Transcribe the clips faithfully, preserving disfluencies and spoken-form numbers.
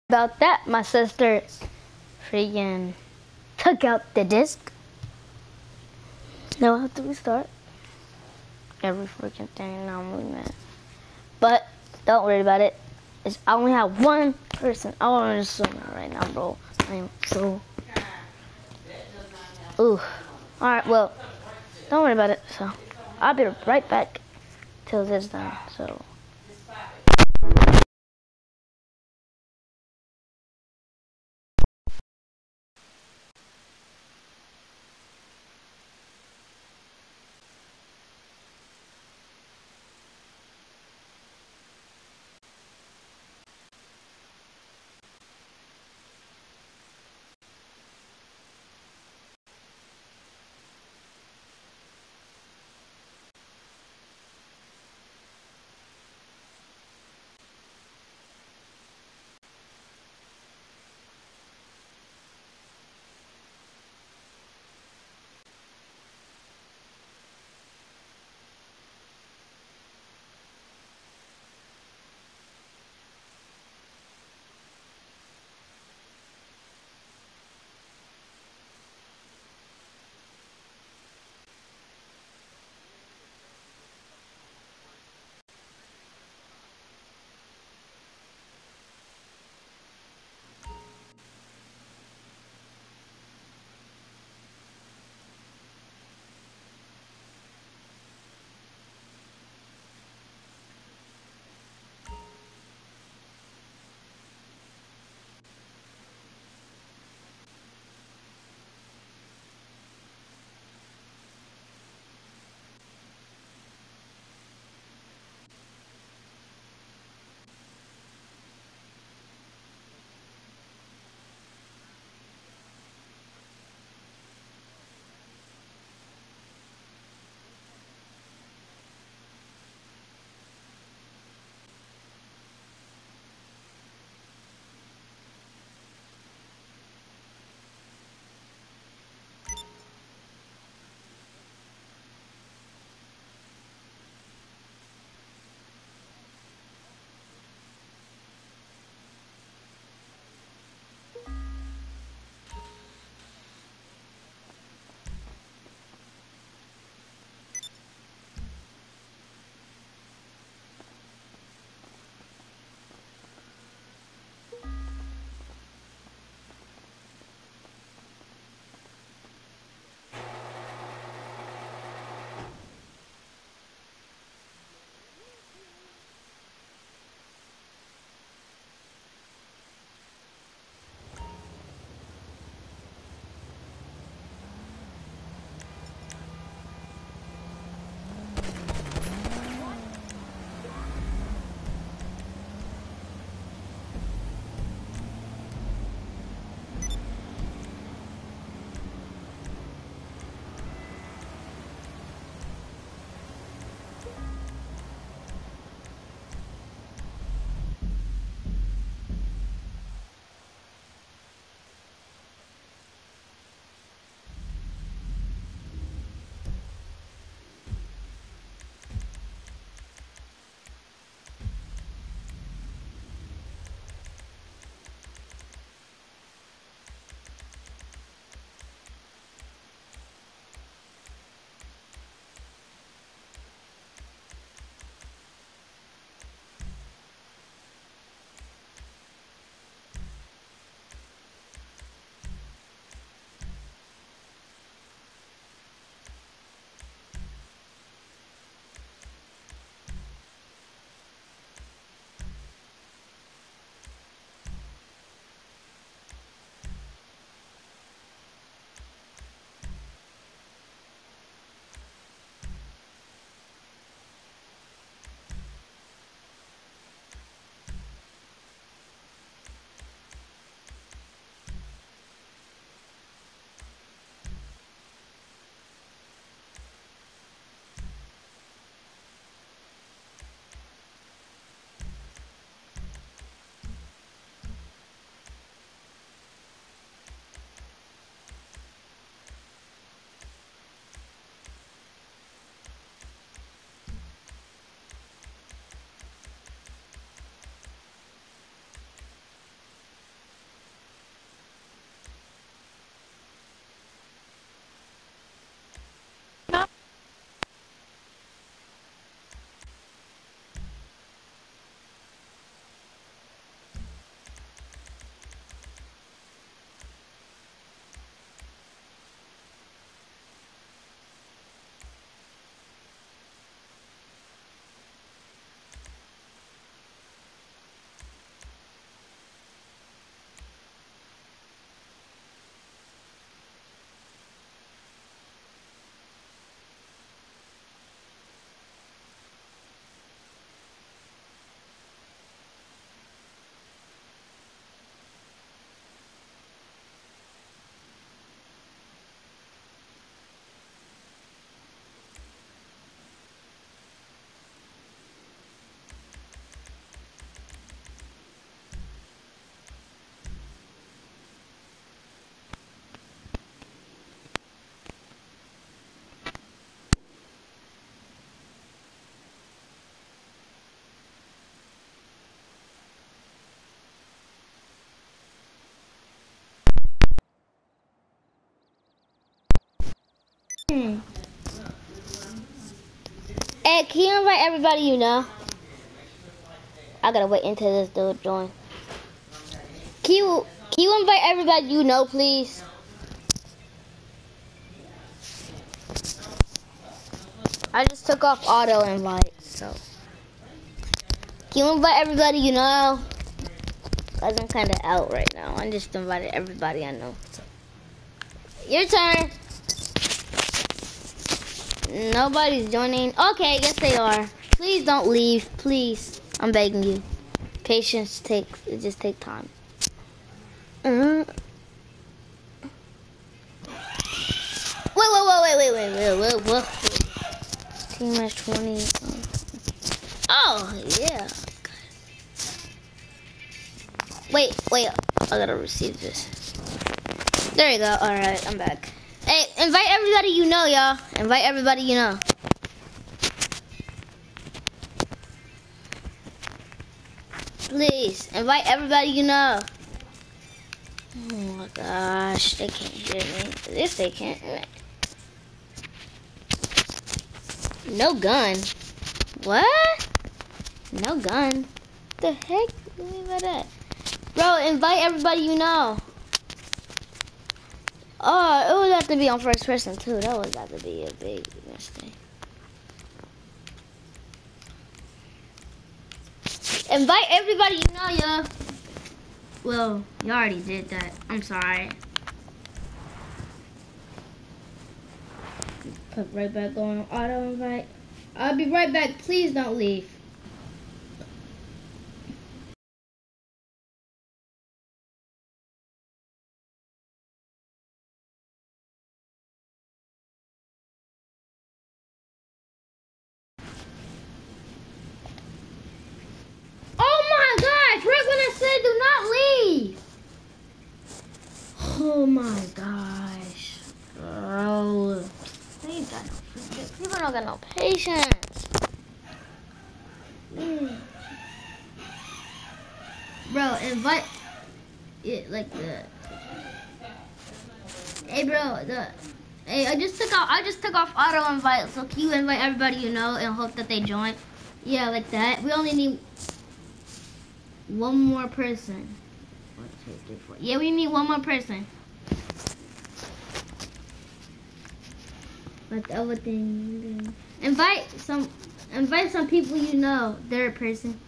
About that, my sister freaking took out the disc. Now how do we start? Every freaking thing. Now I'm really mad. But don't worry about it. It's, I only have one person. I want to just zoom out right now, bro. I am so. Ooh. All right. Well, don't worry about it. So I'll be right back till this is done. So. Hey, can you invite everybody you know? I gotta wait until this dude joins. Can you, can you invite everybody you know, please? I just took off auto invite, so. Can you invite everybody you know? Cause I'm kinda out right now. I just invited everybody I know. So. Your turn. Nobody's joining. Okay, yes they are. Please don't leave, please. I'm begging you. Patience takes, it just takes time. Uh-huh. Wait, wait, wait, wait, wait, wait, wait, wait, wait. Team match twenty. Oh, yeah. Wait, wait, I gotta receive this. There you go, alright, I'm back. Hey, invite everybody you know, y'all. Invite everybody you know. Please, invite everybody you know. Oh my gosh, they can't hear me. This they can't. No gun. What? No gun. The heck? What do you mean by that? Bro, invite everybody you know. Oh, it would have to be on first person too. That would have to be a big mistake. Invite everybody you know, y'all. Well, you already did that. I'm sorry. Put right back on auto invite. I'll be right back. Please don't leave. Oh my gosh! Right when I said do not leave. Oh my gosh, bro. They got no patience. People don't got no patience. Mm. Bro, invite it like that. Hey, bro, the hey, I just took out. I just took off auto invite. So can you invite everybody you know and hope that they join? Yeah, like that. We only need one more person. One, two, three, four. Yeah, we need one more person. But the other thing, invite some, invite some people you know. Third person.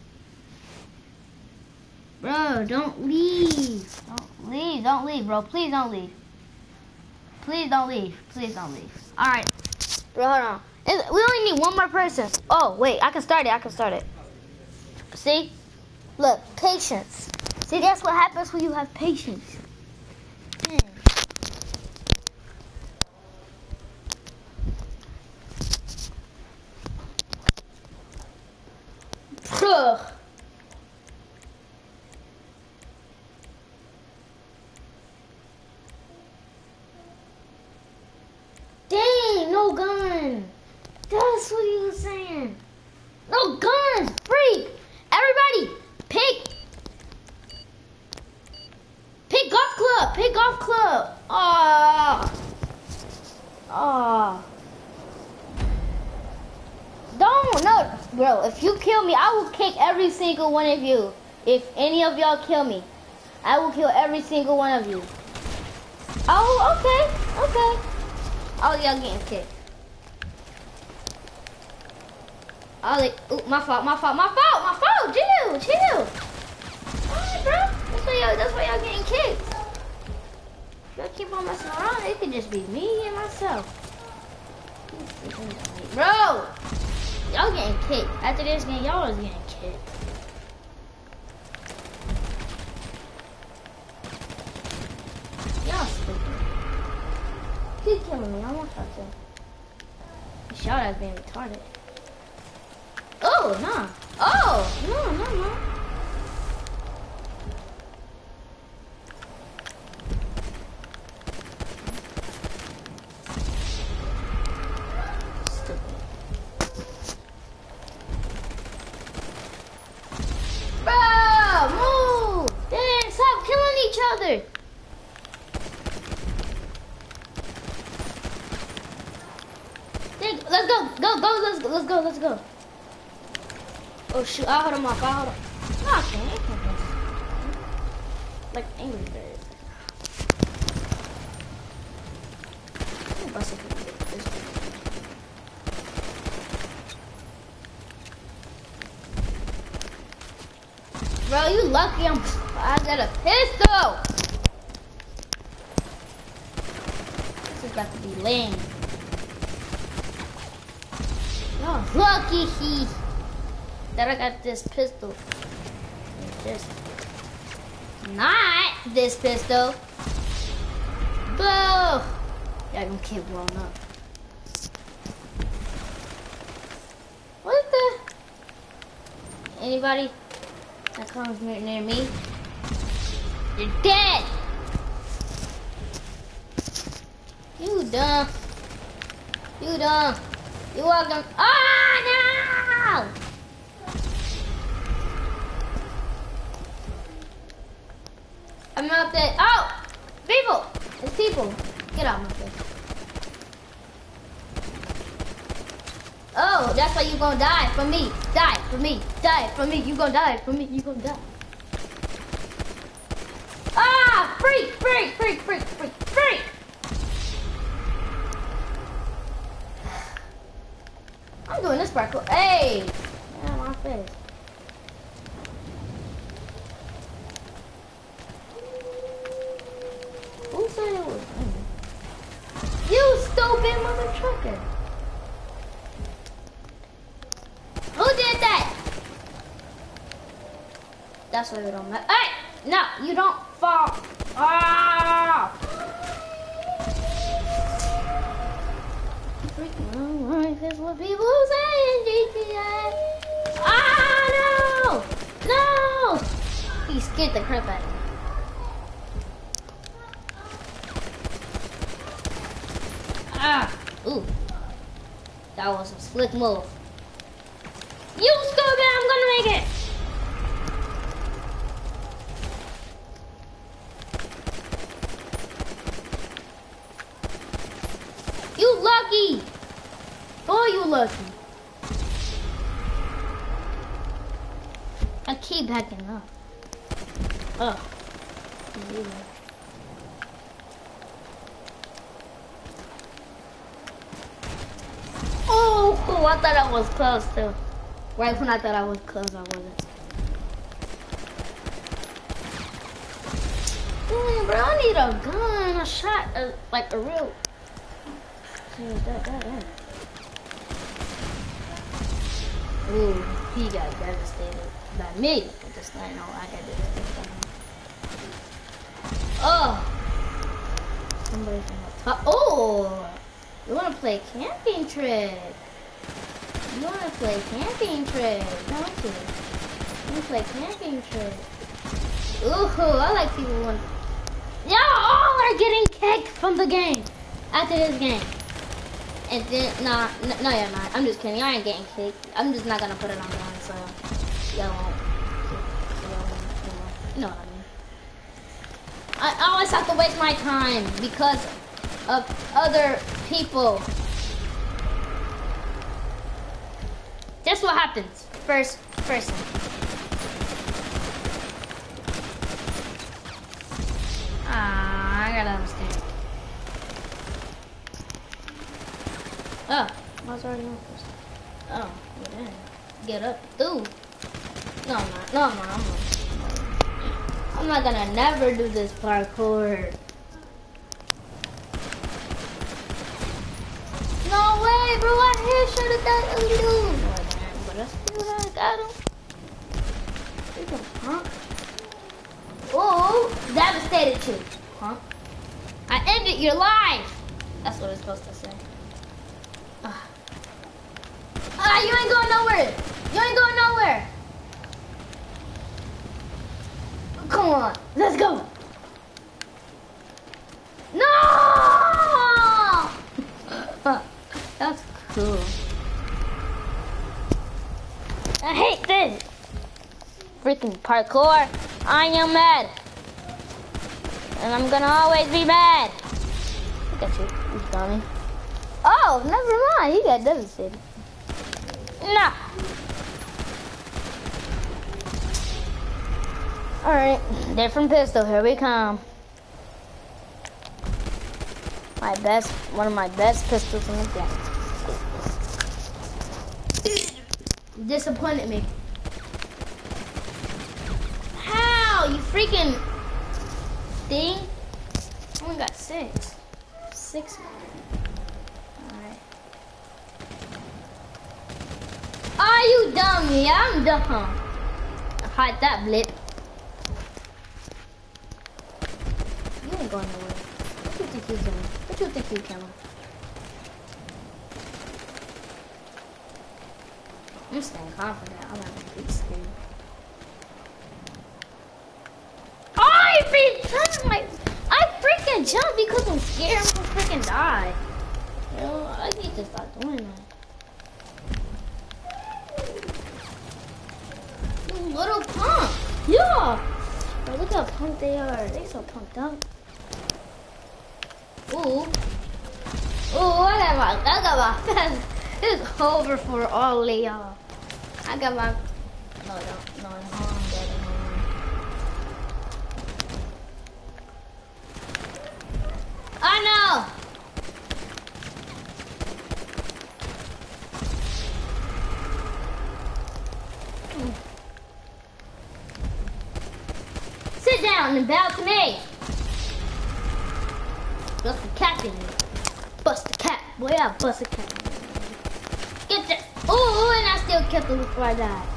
Bro, don't leave. Don't leave. Don't leave, bro. Please don't leave. Please don't leave. Please don't leave. All right, bro. Hold on. It's, we only need one more person. Oh wait, I can start it. I can start it. See? Look, patience. See, that's what happens when you have patience. Hmm. Ugh. Dang, no gun. That's what he was saying. No guns, freak. Everybody, pick. Pick golf club. Pick golf club. Ah. Ah. Don't, no, bro. If you kill me, I will kick every single one of you. If any of y'all kill me, I will kill every single one of you. Oh, okay, okay. Oh, y'all getting kicked. Oh, like, ooh, my fault, my fault, my fault, my fault. Chill, chill. Alright, bro. That's why y'all, that's why y'all getting kicked. Y'all keep on messing around. It could just be me and myself. Bro, y'all getting kicked. After this game, y'all was getting kicked. Y'all stupid. Keep killing me. I want to to. The shot at being retarded. Oh, no. Oh, no, no, no. Stupid. Bro, move. Dang, stop killing each other. Dang, let's go. go, go, let's go, let's go, let's go. Oh shoot, I'll hold him off, I'll hold him. No, I can't, I can't. Like Angry Bird. I'm busting for this. Bro, you lucky I'm, I got a pistol. This is about to be lame. No, lucky he that I got this pistol. Just not this pistol. Boo! Yeah, I'm gonna keep blown up. What the? Anybody that comes near, near me, you're dead. You dumb. You dumb. You welcome. Oh no! I'm out there. Oh! People! It's people. Get out of my face. Oh, that's why you gonna die for me. Die for me. Die for me. You gonna die for me. You gonna die. Ah! Freak! Freak! Freak! Freak! Freak! Freak! I'm doing this parkour. Hey! Yeah, my face. Who said it was me? You stupid mother trucker! Who did that? That's why we don't matter. Hey! No, you don't fall. Ah! Is what people say in G T A. Ah, no! No! He scared the crap out of me. Ah! Ooh. That was a slick move. You stupid! I'm gonna make it! You lucky! Oh, you lucky. I keep backing up. Oh. Oh, cool. I thought I was close too. Right when I thought I was close, I wasn't. Damn, bro, I need a gun, a shot, a, like a real. That, that, that. Ooh, he got devastated by me. I just I know I got devastated by him. Oh, somebody from the top. Oh, you want to play camping trip? You want to play camping trip, don't you? You want to play camping trip? Ooh, I like people want. Y'all all are getting kicked from the game after this game. And then, nah, no, no, you're not. I'm just kidding. I ain't getting kicked. I'm just not gonna put it on line, so y'all won't. You know what I mean. I always have to waste my time because of other people. That's what happens. First person. Ah, I gotta understand. Oh, I was already on first. Oh, yeah. Get up. Ooh. No, I'm not. No, I'm not. I'm not. I'm not gonna never do this parkour. No way, bro. I headshot at that dude. But that's still I got him. Huh? Oh, devastated you. Huh? I ended your life. That's what it's supposed to say. Ah, you ain't going nowhere. You ain't going nowhere. Come on, let's go. No! That's cool. I hate this. Freaking parkour. I am mad. And I'm gonna always be mad. Look at you, you dummy. Oh, never mind. He got devastated. Nah. Alright, different pistol, here we come. My best, one of my best pistols in the game. Disappointed me. How? You freaking thing? I only got six. Six. Alright. Are you dumb? Yeah, I'm dumb. Hide that blip. You ain't going nowhere. What you think you're doing? What you think you're killing? I'm staying confident. I'm not gonna be scared. I freaking my I freaking jumped because I'm scared I'm gonna freaking die. You know, I need to stop doing that. You little punk. Yeah. Bro, look how pumped they are. They so pumped up. Ooh. Ooh, I got my, I got my fast. It's over for all of y'all. I got my, no, no, no, no, no. I know. Sit down and bow to me. Bust the cap in me. Bust the cap. Boy, I bust the cap. Get that. Ooh, and I still kept it before I died.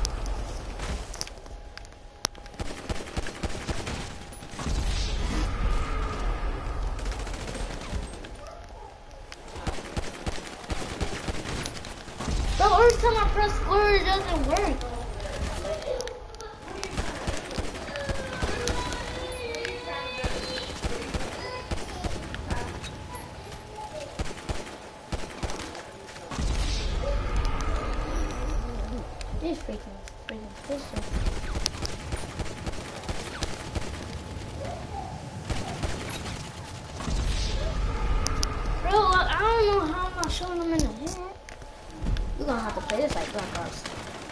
Bro, every time I press square, it doesn't work. These freaking, freaking fishes. Bro, I don't know how I'm not showing them in the head. We're gonna have to play this like Black Ops.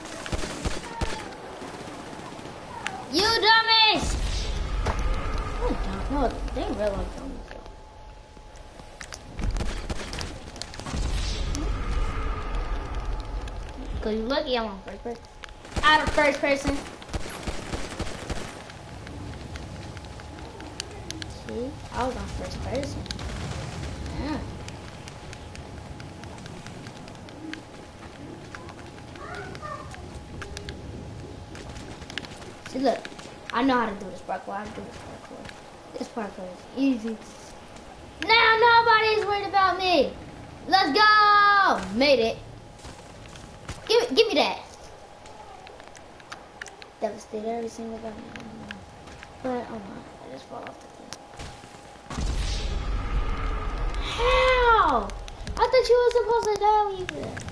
You dummies! Oh, dumb. No, they ain't real like dummies. Cause you lucky I'm on first person. Out of first person. See? I was on first person. Yeah. See, look. I know how to do this parkour. I do this parkour. This parkour is easy. Now nobody's worried about me. Let's go! Made it. Give, give me that. Devastated every single gun. But, oh my, I just fall off the thing. How? I thought you were supposed to die when you did that.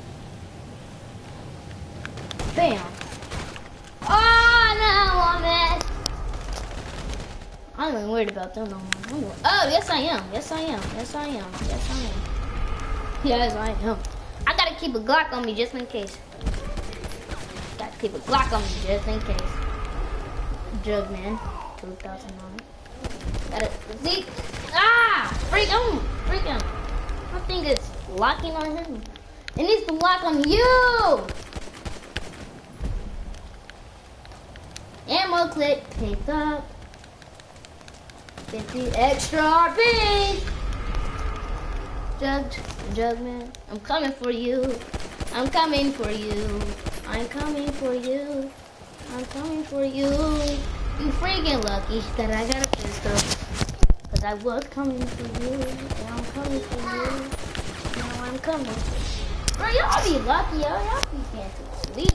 Bam. Oh, no, I'm mad. I'm not even worried about them no more. Oh, yes I am. Yes I am. Yes I am. Yes I am. Yes I am. I gotta keep a Glock on me just in case. Gotta keep a Glock on me just in case. Jugman, two thousand nine. Gotta see. Ah! Freak him! Freak him! I think it's locking on him. It needs to lock on you! Ammo clip picked up. fifty extra R P! Jug, Jugman, I'm coming for you. I'm coming for you. I'm coming for you. I'm coming for you. You freaking lucky that I got a pistol. Cause I was coming for you. And I'm coming for you. Now I'm coming for you. Bro, y'all be lucky, yo. Y'all be fancy sleep.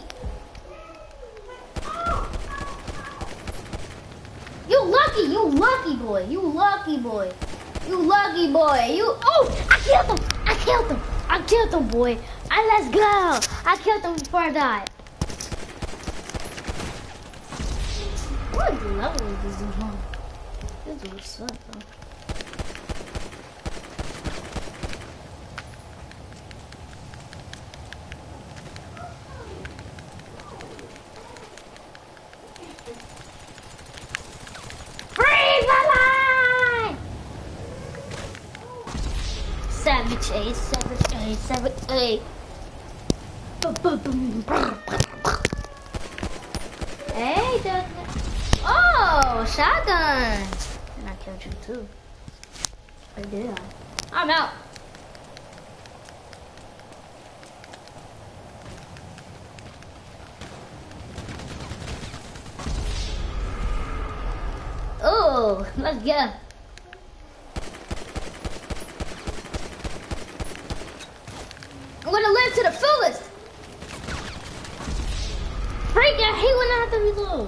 You lucky, you lucky boy. You lucky boy. You lucky boy. You, oh, I killed him. I killed him. I killed him, boy. I, let's go. I killed him before I died. What level is this dude on? This dude sucks, though. eight, seven, eight, seven, eight. Hey, Doug. Oh, shotgun. And I killed you too. Or did I? I'm out. Oh, let's go. I'm gonna live to the fullest. Freak, I hate when I have to reload.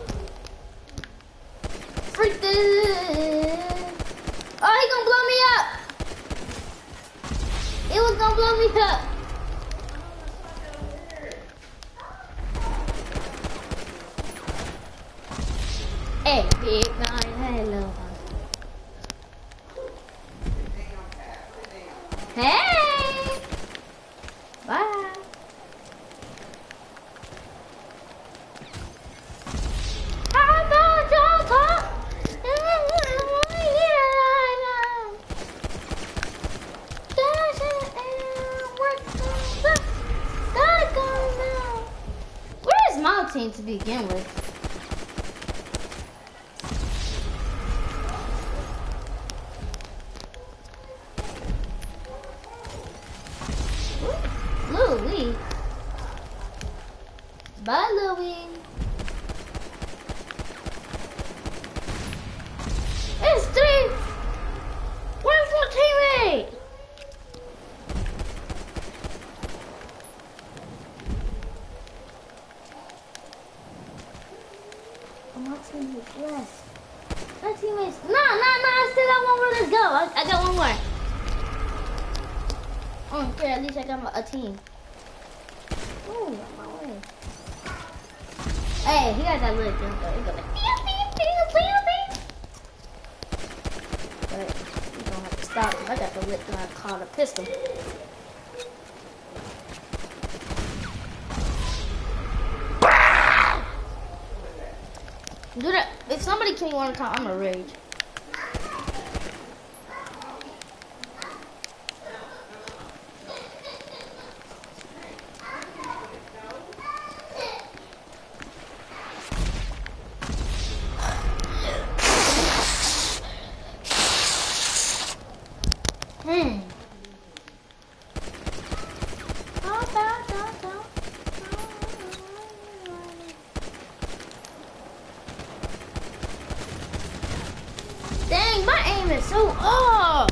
Freak this. Oh, he gonna blow me up. He was gonna blow me up. Hey, big guy, hello. Hey. Bye. How about y'all talk? Where is my team to begin with? Louie. Bye, Louie. It's three. Where's my teammate? Oh, my teammate's less. My teammate's. No, no, no. I still got one more. Let's go. I, I got one more. Oh, yeah, at least I got my, a team. Ooh, on my way. Hey, he got that little jump though. He's gonna like, pew, pew, pew, pew, pew. But you don't have to stop him. I got the lit gun called a pistol. Do that. If somebody kill you one time, I'm gonna rage. Hmm. Dang, my aim is so off.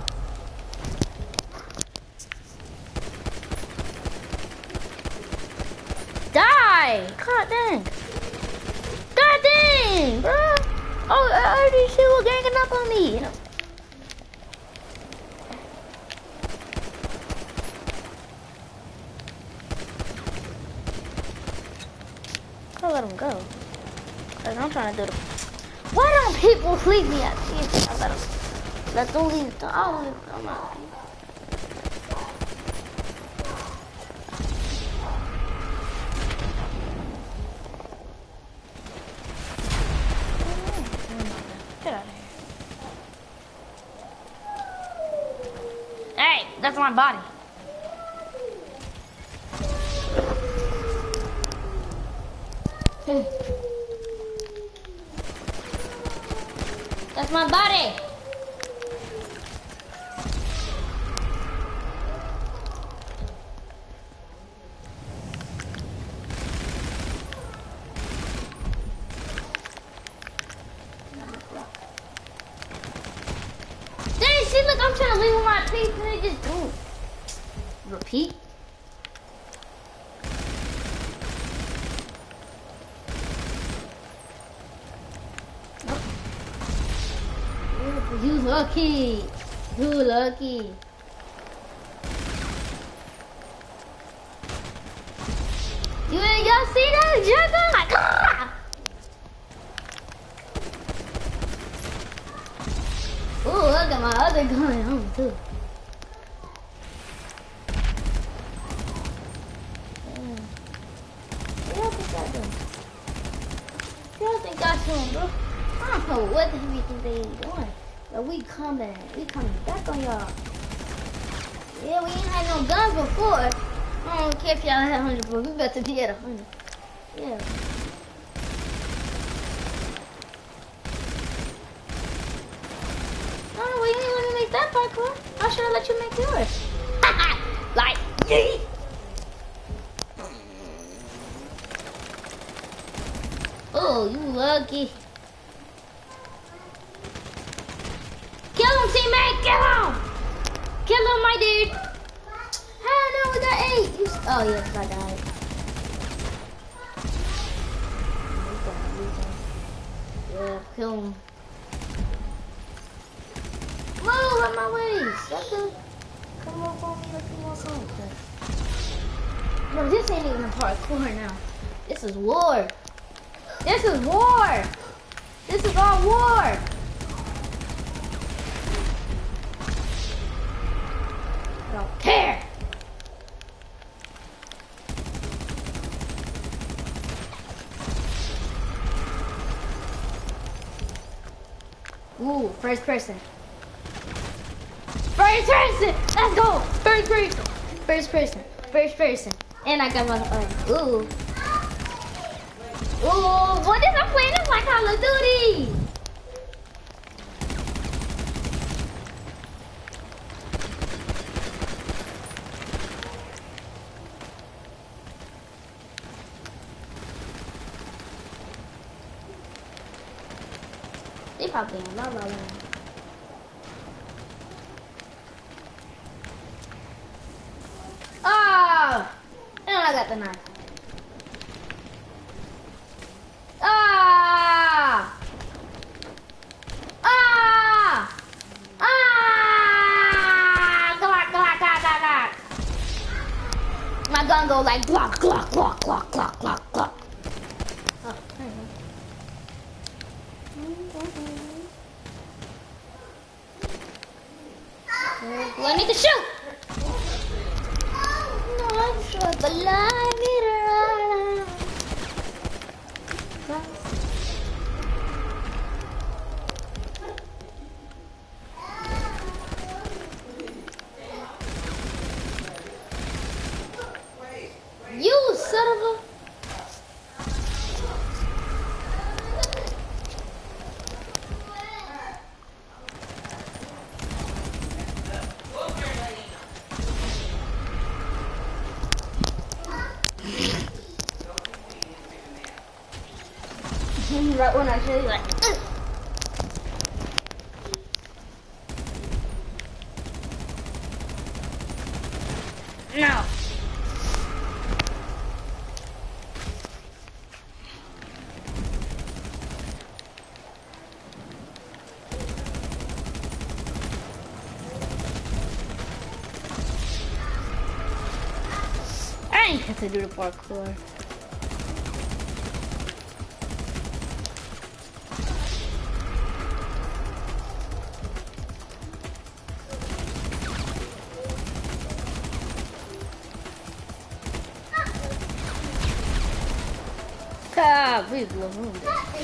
Die! God dang. God dang, bro. Oh, I already see what ganging up on me. You know. I'll let him go. Cause I'm trying to do the. Why don't people leave me at peace? I let them. Let them leave. I'll leave them out. Get out of here. Hey, that's my body. That's my body. Dang, see, look, I'm trying to leave with my teeth and they just do. Repeat. You lucky. You lucky. You ain't y'all see that juggle? Like, ah! Ooh, look at my other gun on too. What y'all think I do? What y'all think I doing, bro? I don't know what the hell you think they doing. But we coming. We coming back on y'all. Yeah, we ain't had no guns before. I don't care if y'all had one hundred, but we about to be at one hundred. Yeah. No, we didn't let me make that parkour. How should I let you make yours? Like, yee. Oh, you lucky. Kill him, teammate! Kill him! Kill him, my dude! Hell no, we got eight! You s oh, yes, I died. Yeah, kill him. Move out my way! Sucker! Come up on me like you want something. No, this ain't even a parkour now. This is war. This is war! This is all war! I don't care! Ooh, first person. First person! Let's go! First person! First person! First person! And I got my, uh, ooh. Ooh, what is I'm playing this like Call of Duty? They probably in La La Land. Ah! And I got the knife. Ah! Ah! Ah! Glock, glock, glock, glock, glock. My gun go like glock, glock, glock, glock, glock, glock, glock. Oh, there you go. I need to shoot. No, I'm sure the line meter. You son of a... Right when I show you, like, ugh. No. I ain't have to do the parkour. Ah, we love him.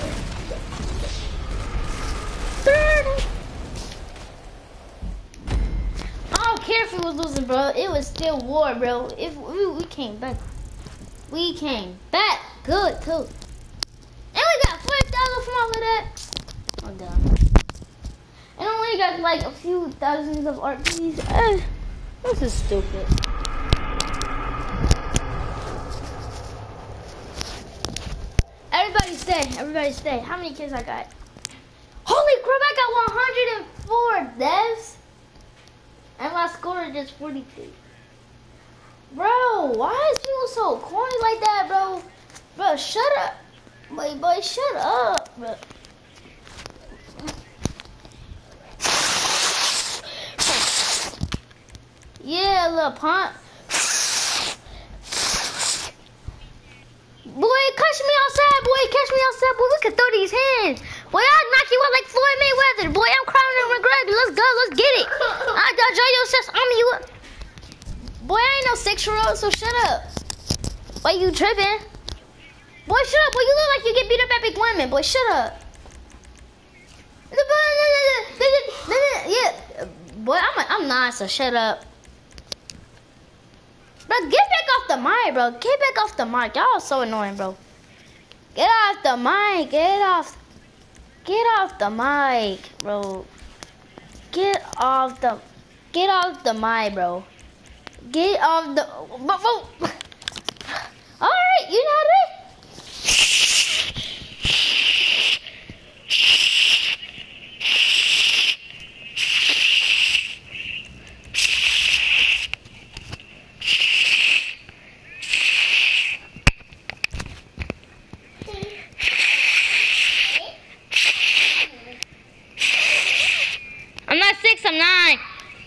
I don't care if we was losing, bro. It was still war, bro. If we, we came back, we came back good too, and we got five thousand from all of that. I'm done. And only got like a few thousands of R Ps. Uh, this is stupid. Everybody stay. Everybody stay. How many kills I got? Holy crap, I got one hundred four devs. And my score is just forty-two. Bro, why is people so corny like that, bro? Bro, shut up. Boy, boy, shut up, bro. Yeah, little punk. Boy, catch me outside, boy. Catch me outside, boy. We can throw these hands. Boy, I'll knock you out like Floyd Mayweather. Boy, I'm Conor McGregor. Let's go. Let's get it. I'll draw your sis. I'm you up. Boy, I ain't no six-year-old, so shut up. Why you tripping? Boy, shut up. Boy, you look like you get beat up at big women. Boy, shut up. Yeah. Boy, I'm, a, I'm not, so shut up. Bro, get back off the mic, bro. Get back off the mic. Y'all are so annoying, bro. Get off the mic. Get off. Get off the mic, bro. Get off the. Get off the mic, bro. Get off the. Bro, bro. All right, you know it. I'm not six, I'm nine.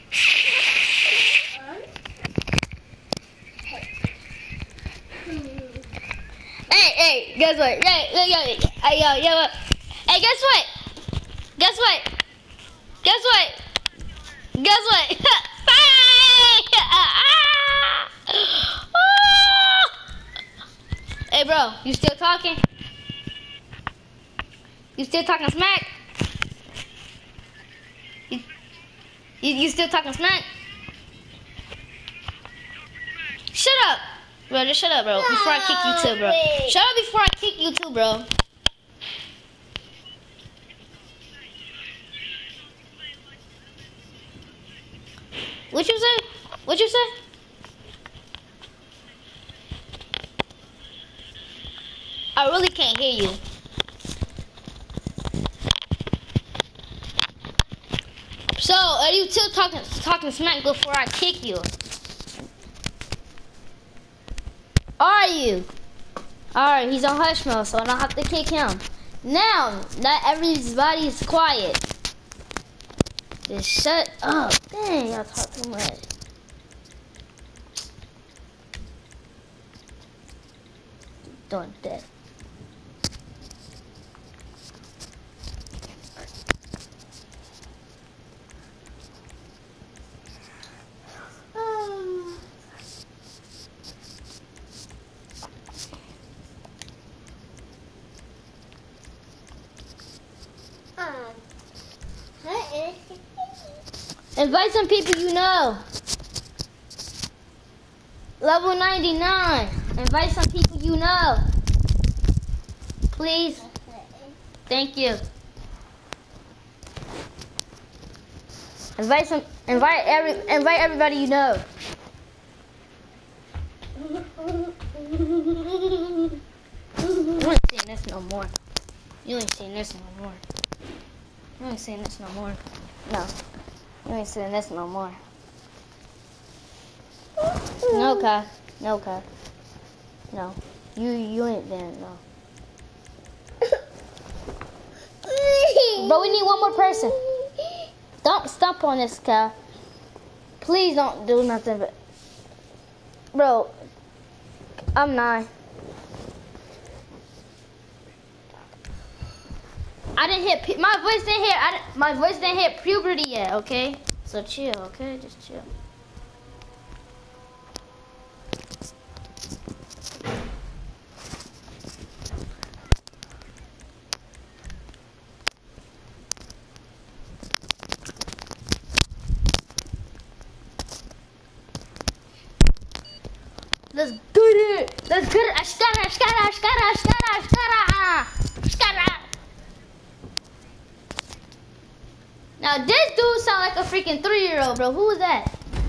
Hey, hey, guess what? Hey, yo, yo, hey, yo, yo, hey, guess what? Guess what? Guess what? Guess what? Hey, bro, you still talking? You still talking smack? You, you, you still talking smack? Shut up, bro. Just shut up, bro. Before I kick you too, bro. Shut up before I kick you too, bro. What you say? What you say? I really can't hear you. So, are you still talking talking smack before I kick you? Are you? Alright, he's on hush mode, so I don't have to kick him. Now, not everybody's quiet. Just shut up. Dang, y'all talk too much. Doing that. Invite some people you know. Level ninety-nine. Invite some people you know. Please. Thank you. Invite some. Invite every. Invite everybody you know. You ain't seeing this no more. You ain't seeing this no more. You ain't seeing this no more. No. You ain't seeing this no more. No, Kai. No, Kai. No. You you ain't there, no. But we need one more person. Don't stomp on this, Kai. Please don't do nothing but... Bro, I'm nine. I didn't hit, my voice didn't hit, I didn't, my voice didn't hit puberty yet, okay? So chill, okay? Just chill. Let's get it! Let's get it! Ashkara, ashkara, ashkara, ashkara, ashkara, ashkara. Now this dude sound like a freaking three-year-old, bro. Who is that?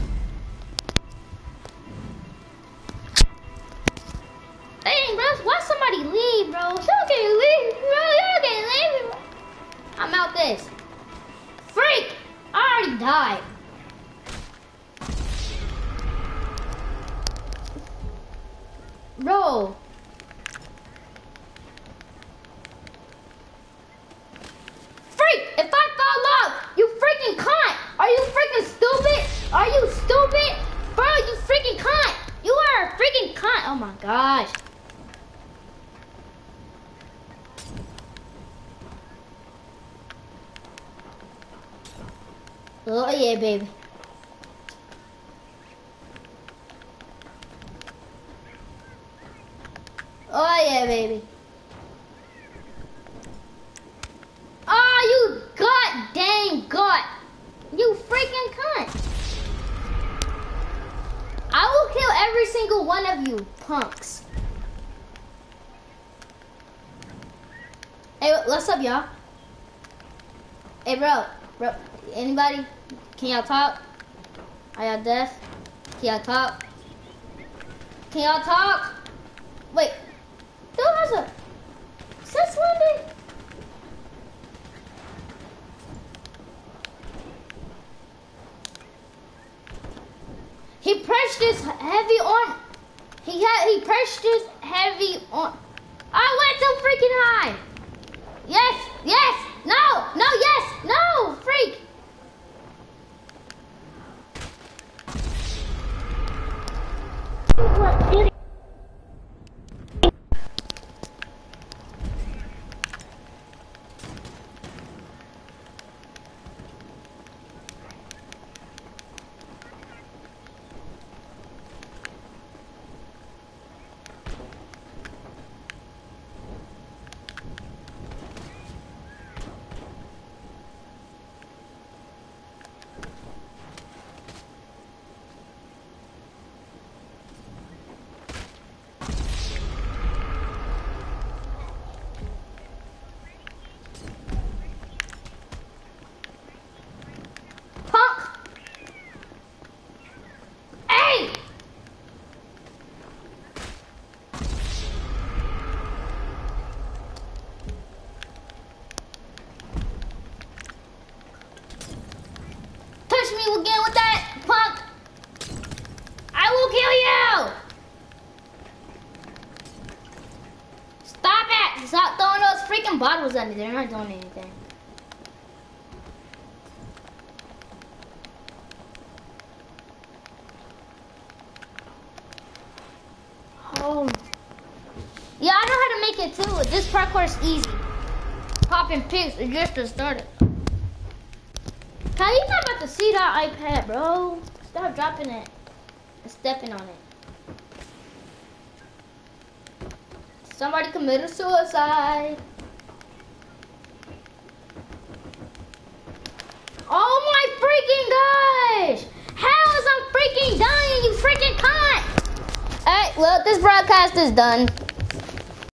Dang, bro. Why somebody leave, bro? Y'all can't leave, bro. Y'all can't leave, bro. I'm out this. Freak! I already died. Bro. Freak! If I fall off, you freaking cunt! Are you freaking stupid? Are you stupid? Bro, you freaking cunt! You are a freaking cunt! Oh my gosh. Oh yeah, baby. Oh yeah, baby. Oh, you god dang gut. You freaking cunt. I will kill every single one of you punks. Hey, what's up, y'all? Hey, bro, bro, anybody? Can y'all talk? Are y'all deaf? Can y'all talk? Can y'all talk? Wait, who has a, is that Slendy? He pressed his heavy on, he had, he pressed his heavy on, I went so freaking high. Yes, yes, no, no, yes, no, freak. What did me again with that, punk! I will kill you! Stop it! Stop throwing those freaking bottles at me. They're not doing anything. Oh. Yeah, I know how to make it too. This parkour is easy. Popping pigs is just to start it. Kyle, you're not about to see that iPad, bro. Stop dropping it and stepping on it. Somebody committed suicide. Oh my freaking gosh! How is I'm freaking dying, you freaking cunt? Alright, well, this broadcast is done.